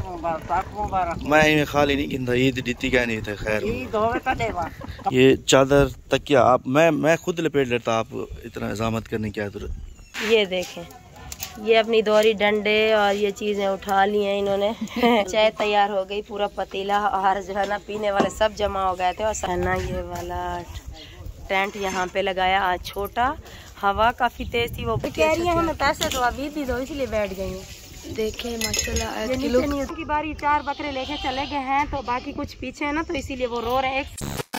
मैं खाली नहीं गिनता ईद दीती क्या नहीं थे। खैर ये चादर तकिया आप मैं खुद लपेट लेता, आप इतना इजामत करने की जरूरत। ये देखें, ये अपनी दोरी डंडे और ये चीज़ें उठा ली हैं इन्होंने। चाय तैयार हो गई, पूरा पतीला और जो है ना पीने वाले सब जमा हो गए थे। और ना ये वाला टेंट यहाँ पे लगाया आज छोटा, हवा काफ़ी तेज थी। वो कह रही है हमें पैसे तो अभी भी दो, इसलिए बैठ गई हूँ। देखें माशाल्लाह की बारी 4 बकरे लेके चले गए हैं, तो बाकी कुछ पीछे है ना, तो इसीलिए वो रो रहे हैं।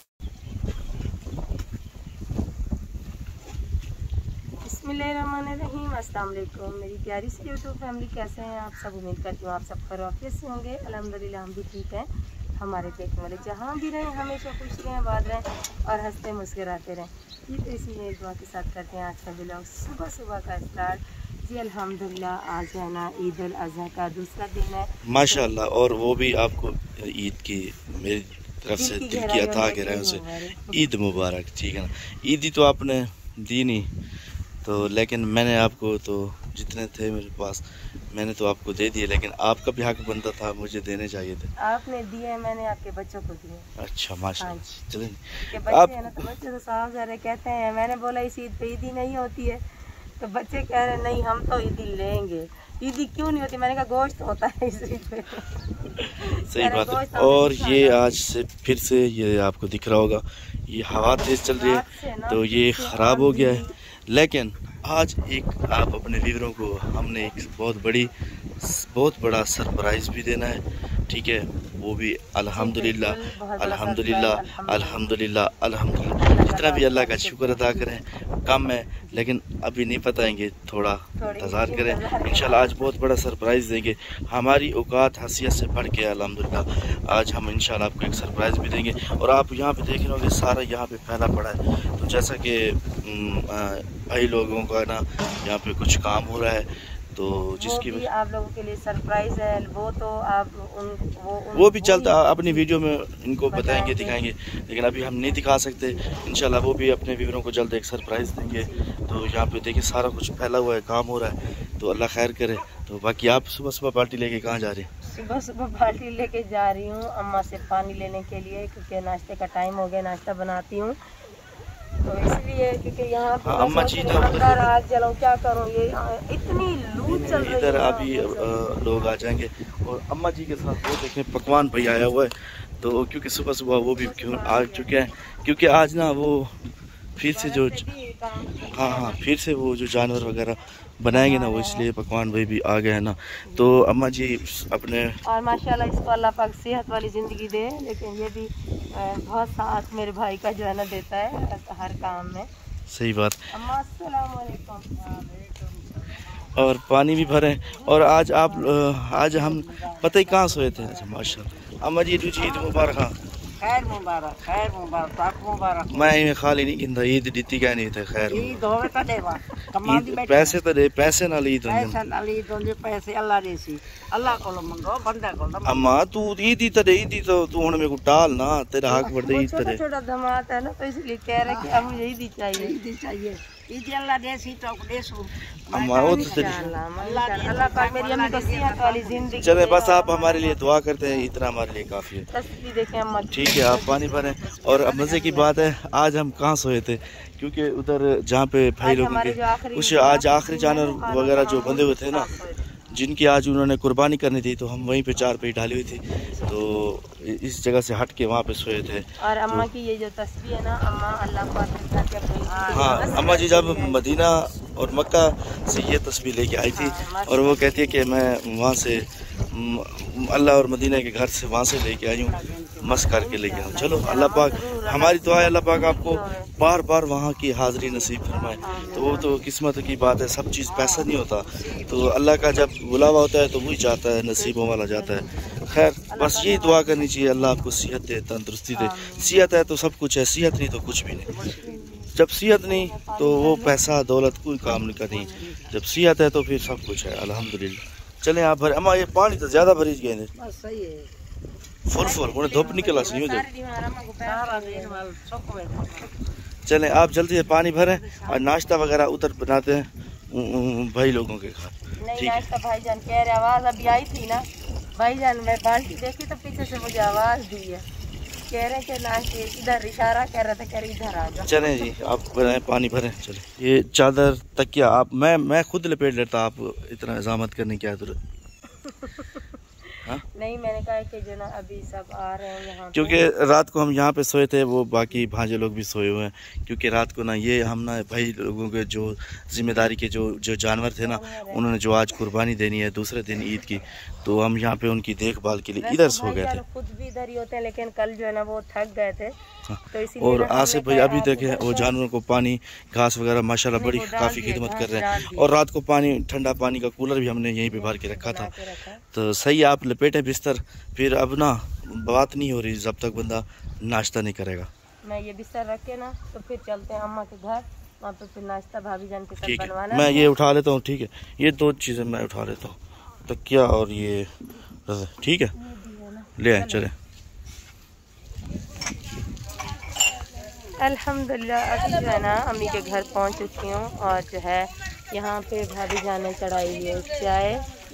बिस्मिल्लाहिर्रहमानिर्रहीम, अस्सलाम वालेकुम मेरी प्यारी सी यूट्यूब फैमिली, कैसे हैं आप सब? उम्मीद करती हूँ आप सब खैरियत से होंगे। अल्हम्दुलिल्लाह हम भी ठीक हैं। हमारे देखने वाले जहाँ भी रहें हमेशा खुश रहें, आबाद रहें और हंसते मुस्कुराते रहें। ये तो इसी में दुआ के साथ करते हैं आज का व्लॉग सुबह सुबह का स्टार्ट। जी अल्हम्दुलिल्लाह आज है ना ईद उल अज़हा का दूसरा दिन है माशाल्लाह, और वो भी आपको ईद की मेरी तरफ से दिल की अता गहराइयों से ईद मुबारक। ठीक है ना, ईदी तो आपने दी नहीं तो, लेकिन मैंने आपको तो जितने थे मेरे पास मैंने तो आपको दे दिए, लेकिन आपका भी हक बनता था, मुझे देने चाहिए थे। आपने दिए, मैंने आपके बच्चों को दिए। अच्छा माशाल्लाह। चलें आप बच्चे तो साफ ज़रा कहते हैं, मैंने बोला इस ईद पे ईदी नहीं होती है, तो बच्चे कह रहे नहीं हम तो ईदी लेंगे। ईदी क्यों नहीं होती? मैंने कहा गोश्त होता है इस ईद पे। सही बात है। और ये आज से फिर से ये आपको दिख रहा होगा, ये हवा तेज चल रही है तो ये ख़राब हो गया है, लेकिन आज एक आप अपने व्यूअरों को हमने एक बहुत बड़ा सरप्राइज़ भी देना है। ठीक है, वो भी अल्हम्दुलिल्लाह अल्हम्दुलिल्लाह अल्हम्दुलिल्लाह अल्हम्दुलिल्लाह, जितना भी अल्लाह का शुक्र अदा करें कम है, लेकिन अभी नहीं बताएंगे, थोड़ा इंतज़ार करें। इंशाल्लाह आज बहुत बड़ा सरप्राइज़ देंगे। हमारी औकात हसीयत से बढ़ के अल्हम्दुलिल्लाह आज हम इंशाल्लाह आपको एक सरप्राइज़ भी देंगे। और आप यहाँ पे देख रहे होंगे सारा यहाँ पे फैला पड़ा है, तो जैसा कि भाई लोगों का ना यहाँ पे कुछ काम हो रहा है, तो जिसकी भी आप लोगों के लिए सरप्राइज है, वो तो आप वो भी चलता अपनी वीडियो में इनको बताएंगे दिखाएंगे, लेकिन अभी हम नहीं दिखा सकते। इंशाल्लाह वो भी अपने व्यूअरों को जल्द एक सरप्राइज़ देंगे। तो यहाँ पे देखिए सारा कुछ फैला हुआ है, काम हो रहा है, तो अल्लाह खैर करे। तो बाकी आप सुबह सुबह पार्टी लेके कहाँ जा रहे हैं? सुबह सुबह पार्टी लेके जा रही हूँ अम्मा से पानी लेने के लिए, क्योंकि नाश्ते का टाइम हो गया, नाश्ता बनाती हूँ तो इसलिए, क्योंकि यहाँ पे अम्मा जी आज चलो क्या करूँ, ये इतनी लू चल रही है। इधर अभी लोग आ जाएंगे और अम्मा जी के साथ वो देखें पकवान भाई आया हुआ है, तो क्योंकि सुबह सुबह वो भी क्यों आ चुके हैं, क्योंकि आज ना वो फिर से जो हाँ फिर से वो जो जानवर वगैरह बनाएंगे ना, वो इसलिए पकवान भाई भी आ गए हैं ना। तो अम्मा जी अपने और माशाल्लाह इसको अल्लाह पाक सेहत वाली ज़िंदगी दे, लेकिन ये भी बहुत साथ मेरे भाई का जो है ना देता है हर काम में। सही बात। अम्मा अस्सलाम वालेकुम। और पानी भी भरे। और आज आज हम पता ही कहाँ सोए थे। अच्छा माशाल्लाह। अम्मा जी तुझे ईद मुबारक। खैर मुबारक, खैर मुबारक, मुबारक। मैं खाली नहीं गिनता ईद दीती क्या नहीं थे। खैर ईद होवे तो देवा पैसे तो दे, पैसे नाल ईद पैसे अल्लाह देसी, अल्लाह को मंगो बंदा को। अम्मा तू ईदी तो दे, ईदी तो तू हुन मेरे को टाल ना, तेरा हक बढ़े ईद तो दे। छोटा धमात है ना, तो इसलिए कह रहे कि अब मुझे ईदी चाहिए, ईदी चाहिए। ईद अल्लाह देसी तो देसू अम्मा वो तो अल्लाह पाक मेरी अम्मी को सेहत वाली जिंदगी। चले बस आप हमारे लिए दुआ करते हैं, इतना हमारे लिए काफ़ी है। तस्वीर देखें अम्मा। ठीक है, आप पानी भरें। और अब मज़े की बात है, आज हम कहाँ सोए थे, क्योंकि उधर जहाँ पे भाई लोगों के कुछ आज आखिरी जानवर वगैरह जो बंधे हुए थे ना, जिनकी आज उन्होंने कुर्बानी करनी थी, तो हम वहीं पे चारपाई डाली हुई थी, तो इस जगह से हट के वहाँ पे सोए थे। और अम्मा की ये जो तस्वीर है ना, अम्मा अल्लाह पाक। हाँ अम्मा जी जब मदीना और मक्का से ये तस्वीर लेके आई थी, और वो कहती है कि मैं वहाँ से अल्लाह और मदीना के घर से वहाँ से लेके आई हूँ, मस करके लेके आऊँ। चलो अल्लाह पाक, हमारी दुआ है अल्लाह पाक आपको बार बार वहाँ की हाज़िरी नसीब फरमाए। तो वो तो किस्मत की बात है, सब चीज़ पैसा नहीं होता, तो अल्लाह का जब बुलावा होता है तो वही जाता है, नसीबों वाला जाता है। खैर बस यही दुआ करनी चाहिए, अल्लाह आपको सेहत दे, तंदुरुस्ती दे। सेहत है तो सब कुछ है, सेहत नहीं तो कुछ भी नहीं। जब सेहत नहीं तो वो पैसा दौलत कोई काम नहीं करनी, जब सेहत है तो फिर सब कुछ है अल्हम्दुलिल्लाह। चलें आप भरे। अम्मा ये पानी तो ज़्यादा भरीज गए हैं, फुल उन्हें धूप निकला सही हो जाए। चलें आप जल्दी से पानी भरें और नाश्ता वगैरह उधर बनाते हैं भाई लोगों के घर। ठीक है भाईजान कह रहे, आवाज़ अभी आई थी ना, भाईजान मैं बाल्टी देखी तो पीछे से मुझे आवाज दी है, कह रहे थे नाश्ते इधर, इशारा कर रहे थे, कह रहे इधर आ जाओ। चले जी आप बनाए पानी भरें। चले ये चादर तकिया आप मैं खुद लपेट लेता, आप इतना इजामत करने की जरूरत। हाँ? नहीं मैंने कहा कि जो ना अभी सब आ रहे हैं यहाँ, क्योंकि रात को हम यहाँ पे सोए थे, वो बाकी भांजे लोग भी सोए हुए हैं। क्योंकि रात को ना ये हम ना भाई लोगों के जो जिम्मेदारी के जो जानवर थे ना, उन्होंने जो आज कुर्बानी देनी है दूसरे दिन ईद की, तो हम यहाँ पे उनकी देखभाल के लिए इधर सो गए थे। खुद भी इधर ही होते हैं, लेकिन कल जो है ना वो थक गए थे। तो और आसिफ भाई अभी तक है वो जानवरों को पानी घास वगैरह माशाल्लाह बड़ी काफ़ी खिदमत कर रहे हैं। और रात को पानी, ठंडा पानी का कूलर भी हमने यहीं पे भर के रखा था। तो सही आप लपेटें बिस्तर, फिर अब ना बात नहीं हो रही जब तक बंदा नाश्ता नहीं करेगा। मैं ये बिस्तर रख के ना तो फिर चलते हैं अम्मा के घर, वहाँ पे फिर नाश्ता भाभी जान के साथ बनवाना है। मैं ये उठा लेता हूँ, ठीक है, ये दो चीज़ें मैं उठा लेता हूँ, तकिया और ये, ठीक है ले आए चले। अल्हम्दुलिल्लाह अभी जो है ना अम्मी के घर पहुंच चुकी हूँ, और जो है यहाँ पे भाभी जाने चढ़ाई है चाय,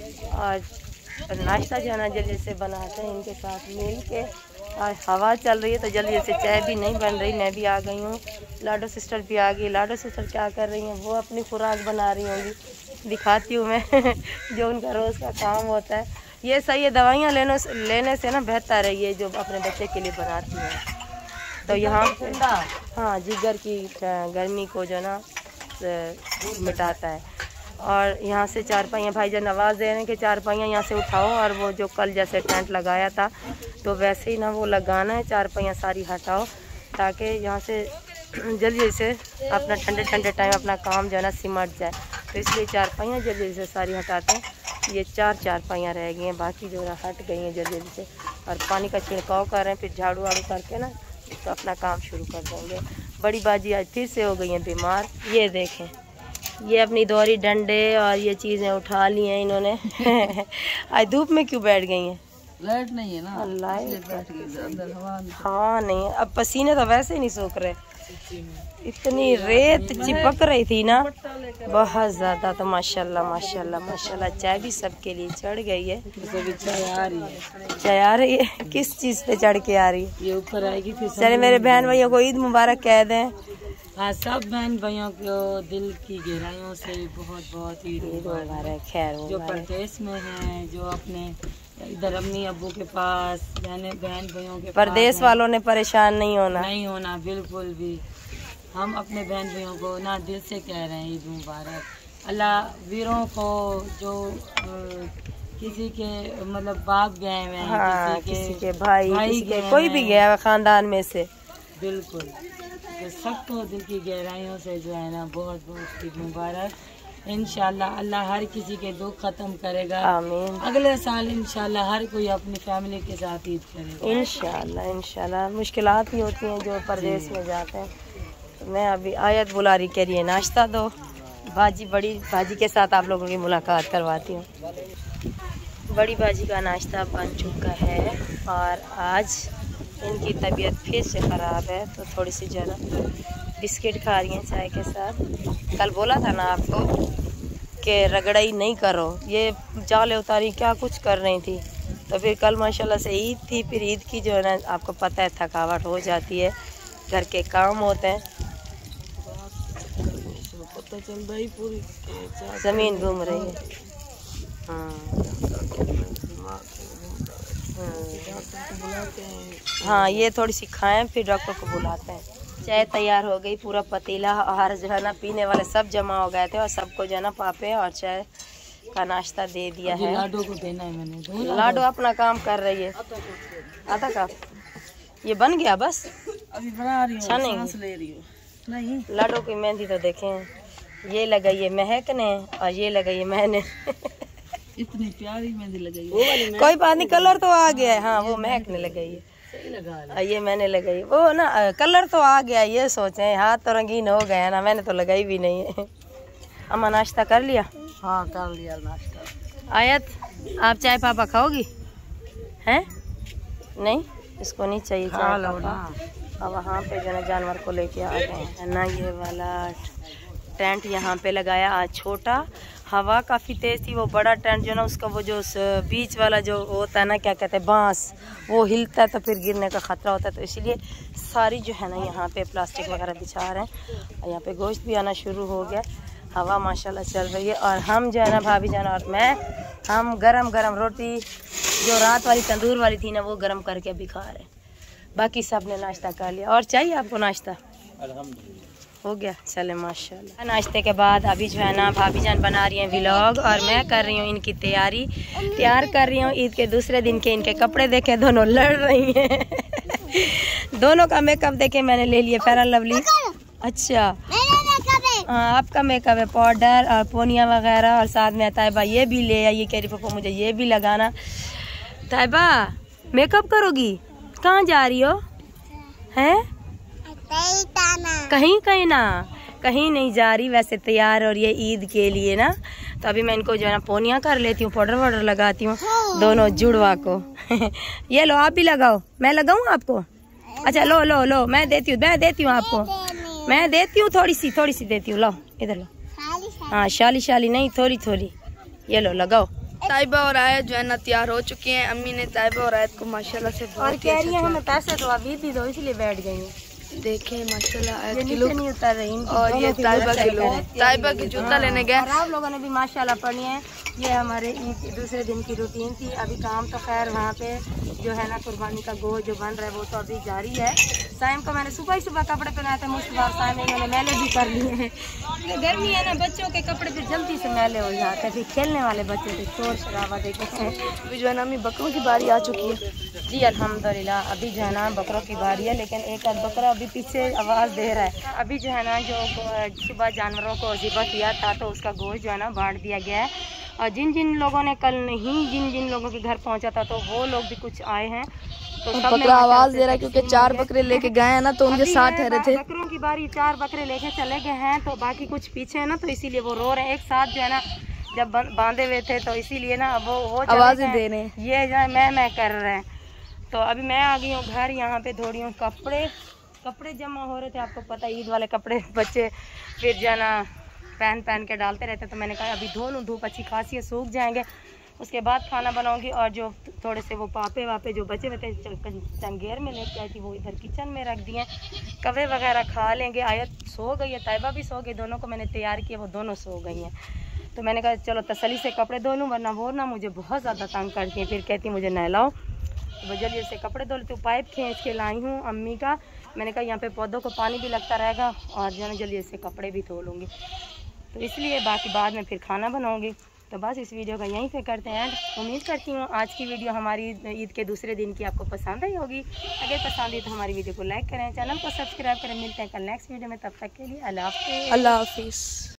और नाश्ता जो है ना जल्दी से बनाते हैं इनके साथ मिल के। और हवा चल रही है तो जल्दी से चाय भी नहीं बन रही, मैं भी आ गई हूँ, लाडो सिस्टर भी आ गई। लाडो सिस्टर क्या कर रही हैं, वो अपनी खुराक बना रही होंगी, दिखाती हूँ मैं जो उनका रोज़ का काम होता है। ये सही है, दवाइयाँ लेने से ना बेहतर है ये जो अपने बच्चे के लिए बनाती हैं। तो यहाँ पे हाँ जिगर की गर्मी को जो ना मिटाता है। और यहाँ से चारपाइयाँ भाईजान आवाज़ दे रहे हैं कि चारपाइयाँ यहाँ से उठाओ, और वो जो कल जैसे टेंट लगाया था तो वैसे ही ना वो लगाना है, चारपाइयाँ सारी हटाओ, ताकि यहाँ से जल्दी से अपना ठंडे ठंडे टाइम अपना काम जो है ना सिमट जाए। तो इसलिए चारपाइयाँ जल्दी से सारी हटाते हैं। ये चार चारपाइयाँ रह गई हैं, बाकी जो ना हट गई हैं जल्दी से। और पानी का छिड़काव कर रहे हैं, फिर झाड़ू वाड़ू करके ना तो अपना काम शुरू कर देंगे। बड़ी बाजी आज फिर से हो गई हैं बीमार। ये देखें, ये अपनी दौरी डंडे और ये चीज़ें उठा ली हैं इन्होंने आज धूप में क्यों बैठ गई हैं? लाइट नहीं है ना, लाइट हाँ नहीं, अब पसीने तो वैसे ही नहीं सूख रहे, इतनी रेत चिपक रही थी ना बहुत ज़्यादा। तो माशाल्लाह माशाल्लाह माशाल्लाह चाय भी सबके लिए चढ़ गई है। चाय आ रही है, किस चीज़ पे चढ़ के आ रही है? ये ऊपर आएगी फिर। चले मेरे बहन भाइयों को ईद मुबारक कह दें। हाँ सब बहन भाइयों को दिल की गहराइयों से बहुत बहुत ईद मुबारक। खैर जो परदेश में हैं, जो अपने इधर अम्मी अब्बू के पास, बहन भाइयों के परदेश वालों ने परेशान नहीं होना बिल्कुल भी। हम अपने बहन भाइयों को ना दिल से कह रहे हैं ईद मुबारक। अल्लाह वीरों को जो किसी के मतलब बाप गए हुए हैं, हाँ, किसी के भाई किसी के कोई भी गया है खानदान में से, बिल्कुल तो सबको दिल की गहराइयों से जो है ना बहुत बहुत ईद मुबारक। इंशाल्लाह अल्लाह हर किसी के दुख खत्म करेगा। आमीन। अगले साल इंशाल्लाह हर कोई अपनी फैमिली के साथ ईद करेगा। इंशाल्लाह इंशाल्लाह। मुश्किलात ही होती हैं जो परदेश में जाते हैं। तो मैं अभी आयत बुला रही, कह रही है नाश्ता दो। बड़ी भाजी के साथ आप लोगों की मुलाकात करवाती हूँ। बड़ी भाजी का नाश्ता बन चुका है, और आज इनकी तबीयत फिर से ख़राब है, तो थोड़ी सी जो है ना बिस्किट खा रही हैं चाय के साथ। कल बोला था ना आपको कि रगड़ाई नहीं करो, ये जाले उतारी क्या कुछ कर रही थी। तो फिर कल माशाल्लाह से ईद थी, फिर ईद की जो है ना आपको पता है थकावट हो जाती है, घर के काम होते हैं, पता चल रही पूरी ज़मीन घूम रही है। हाँ ये थोड़ी सी खाएं फिर डॉक्टर को बुलाते हैं। चाय तैयार हो गई, पूरा पतीला और जो है ना पीने वाले सब जमा हो गए थे, और सबको जो है ना पापे और चाय का नाश्ता दे दिया है। लाडो को देना है मैंने। लाडो अपना काम कर रही है। आधा कप ये बन गया बस, अभी बना रही हूँ, अच्छा सांस ले रही हूँ। नहीं लाडो की मेहंदी तो देखें, ये लगाई है महक ने और ये लगाई है मैंने इतनी प्यारी मेहंदी लगाई है। कोई बात नहीं, कलर तो आ गया है। हाँ वो महक ने लगाई है, ये मैंने लगाई। वो ना कलर तो आ गया, ये सोचे हाथ तो रंगीन हो गया ना, मैंने तो लगाई भी नहीं है। अम्मा नाश्ता कर लिया? हाँ कर लिया नाश्ता। आयत आप चाय पापा खाओगी? हैं नहीं, इसको नहीं चाहिए चाय पापा। अब वहाँ पे जो ना जानवर को लेके आ गए हैं ना। ये वाला टेंट यहाँ पे लगाया आज छोटा, हवा काफ़ी तेज़ थी। वो बड़ा टेंट जो ना उसका वो जो बीच वाला जो होता है ना, क्या कहते हैं, बांस, वो हिलता है तो फिर गिरने का ख़तरा होता है। तो इसलिए सारी जो है ना यहाँ पे प्लास्टिक वगैरह बिछा रहे हैं। और यहाँ पे गोश्त भी आना शुरू हो गया। हवा माशाल्लाह चल रही है। और हम जो है ना, भाभी जान और मैं, हम गरम गरम रोटी जो रात वाली तंदूर वाली थी ना, वो गरम करके अभी खा रहे हैं। बाकी सब ने नाश्ता कर लिया। और चाहिए आपको नाश्ता? हो गया, चले माशाल्लाह। नाश्ते के बाद अभी जो है ना भाभी जान बना रही हैं व्लॉग और मैं कर रही हूँ इनकी तैयार कर रही हूँ। ईद के दूसरे दिन के इनके कपड़े देखे, दोनों लड़ रही हैं। दोनों का मेकअप देखे मैंने ले लिया, फेयर एंड लवली। अच्छा हाँ, आपका मेकअप है, पाउडर और पोनिया वगैरह। और साथ में ताइबा ये भी ले आई, ये कह रही पापा मुझे ये भी लगाना। ताइबा मेकअप करोगी? कहाँ जा रही हो? हैं? कहीं ना, कहीं नहीं जा रही वैसे तैयार। और ये ईद के लिए ना, तो अभी मैं इनको जो है ना पोनिया कर लेती हूँ, पाउडर वाउडर लगाती हूँ दोनों जुड़वा को। ये लो, आप भी लगाओ। मैं लगाऊँ आपको? अच्छा लो लो लो, मैं देती हूँ आपको, मैं देती हूँ, थोड़ी सी देती हूँ। लो इधर लो। हाँ, शाली नहीं, थोड़ी। ये लो, लगाओ। ताइबा और आयत जो है ना तैयार हो चुकी हैं। अम्मी ने ताइबा और आयत को माशाल्लाह से और कह रही है हमें पैसे तो अभी भी दो, इसलिए बैठ गई हैं। देखें माशाल्लाह आयत की नहीं लुक। उतर रही। और ये ताइबा की जूता लेने गए। आप लोगों ने भी माशाल्लाह पढ़ी है। ये हमारे ईद के दूसरे दिन की रूटीन थी। अभी काम तो खैर वहाँ पे जो है ना कुर्बानी का गोश्त जो बन रहा है वो तो अभी जारी है। साइम को मैंने सुबह कपड़े पहनाए थे, मुश्तबा साइम इन्होंने मैले भी कर लिए हैं। गर्मी है ना, बच्चों के कपड़े फिर जल्दी से मैले हो जाते हैं। फिर खेलने वाले बच्चे थे, शोर शराबा देखे हैं। अभी जो है ना अम्मी बकरों की बारी आ चुकी है। जी अल्हम्दुलिल्लाह, अभी जो है ना बकरों की बारी है, लेकिन एक आध बकरा अभी पीछे आवाज़ दे रहा है। अभी जो है ना जो सुबह जानवरों को ज़िबा किया था तो उसका गोश्त जो है ना बांट दिया गया है। और जिन लोगों ने कल नहीं, जिन लोगों के घर पहुंचा था तो वो लोग भी कुछ आए हैं। तो बकरा आवाज दे रहा है क्योंकि 4 बकरे लेके गए हैं ना, तो उनके साथ ठहरे थे। बकरों की बारी, 4 बकरे लेके चले गए हैं, तो बाकी कुछ पीछे है ना, तो इसीलिए वो रो रहे हैं। एक साथ जो है ना जब बांधे हुए थे तो इसीलिए ना वो आवाजें दे रहे हैं, ये जो है मैं कर रहे हैं। तो अभी मैं आ गई हूँ घर, यहाँ पे धो रही हूँ कपड़े जमा हो रहे थे। आपको पता ईद वाले कपड़े बच्चे फिर जो है ना पहन के डालते रहते। तो मैंने कहा अभी धो लूँ, धूप अच्छी खासी है, सूख जाएंगे, उसके बाद खाना बनाऊंगी। और जो थोड़े से वो पापे वापे जो बचे हुए थे चंगेर में लेके आई थी, वो इधर किचन में रख दिए। कवे वगैरह खा लेंगे। आयत सो गई है, ताइबा भी सो गई, दोनों को मैंने तैयार किया, वो दोनों सो गई हैं। तो मैंने कहा चलो तसल्ली से कपड़े धो लूँ, वरना वो ना मुझे बहुत ज़्यादा तंग करती हैं, फिर कहती मुझे नहलाओ। तो वो जल्दी से कपड़े धो लेती हूँ। पाइप खींच के लाई हूँ अम्मी का, मैंने कहा यहाँ पे पौधों को पानी भी लगता रहेगा और जो है जल्दी से कपड़े भी धो लूँगी। तो इसलिए बाकी बाद में फिर खाना बनाऊँगी। तो बस इस वीडियो का यहीं पे करते हैं एंड। उम्मीद करती हूँ आज की वीडियो हमारी ईद के दूसरे दिन की आपको पसंद आई होगी। अगर पसंद आई तो हमारी वीडियो को लाइक करें, चैनल को सब्सक्राइब करें। मिलते हैं कल नेक्स्ट वीडियो में, तब तक के लिए अल्लाह हाफिज़।